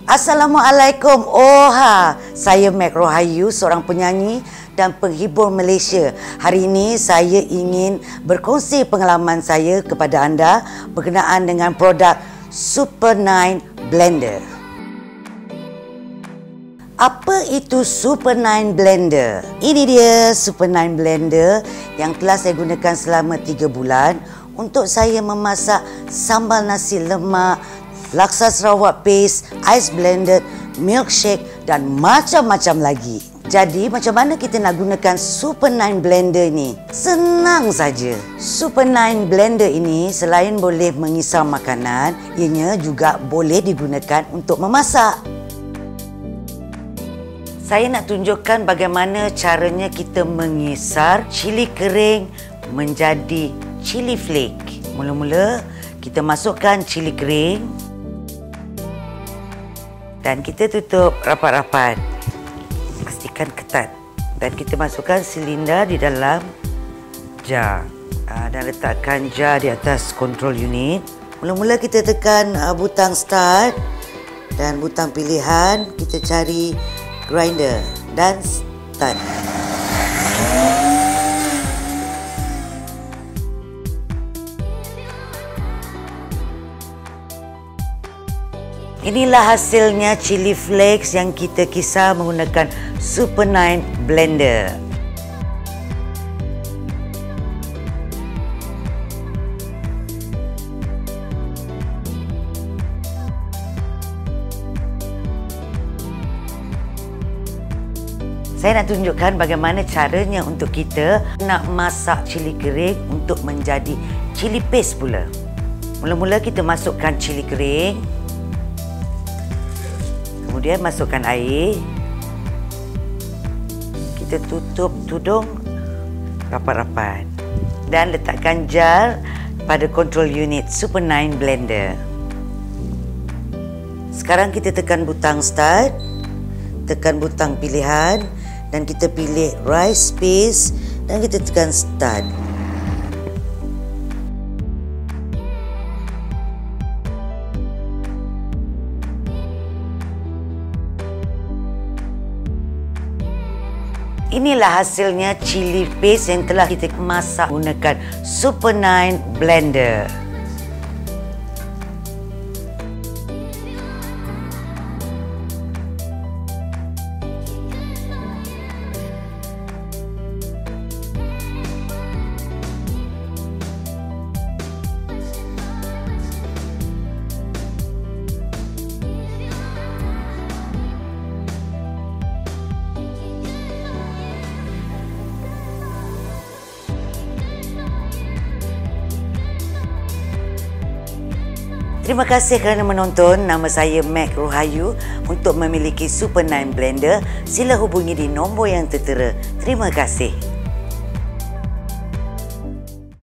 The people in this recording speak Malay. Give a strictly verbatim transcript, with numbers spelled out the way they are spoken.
Assalamualaikum. Oha, saya Mek Rohayu, seorang penyanyi dan penghibur Malaysia. Hari ini saya ingin berkongsi pengalaman saya kepada anda berkenaan dengan produk Super nine Blender. Apa itu Super nine Blender? Ini dia Super nine Blender yang telah saya gunakan selama tiga bulan untuk saya memasak sambal nasi lemak, laksa Sarawak paste, ice blended, milkshake dan macam-macam lagi. Jadi macam mana kita nak gunakan Super nine Blender ni? Senang saja. Super nine Blender ini selain boleh mengisar makanan, ianya juga boleh digunakan untuk memasak. Saya nak tunjukkan bagaimana caranya kita mengisar cili kering menjadi cili flake. Mula-mula kita masukkan cili kering dan kita tutup rapat-rapat. Pastikan ketat. Dan kita masukkan silinder di dalam jar. Dan letakkan jar di atas control unit. Mula-mula kita tekan butang start dan butang pilihan. Kita cari grinder dan start. Inilah hasilnya chili flakes yang kita kisar menggunakan Super nine Blender. Saya nak tunjukkan bagaimana caranya untuk kita nak masak cili kering untuk menjadi cili paste pula. Mula-mula kita masukkan cili kering. Kemudian masukkan air. Kita tutup tudung rapat-rapat. Dan letakkan jar pada control unit Super nine Blender. Sekarang kita tekan butang start. Tekan butang pilihan. Dan kita pilih rice paste. Dan kita tekan start. Inilah hasilnya cili paste yang telah kita masak menggunakan Super nine Blender. Terima kasih kerana menonton. Nama saya Mek Rohayu. Untuk memiliki Super nine Blender, sila hubungi di nombor yang tertera. Terima kasih.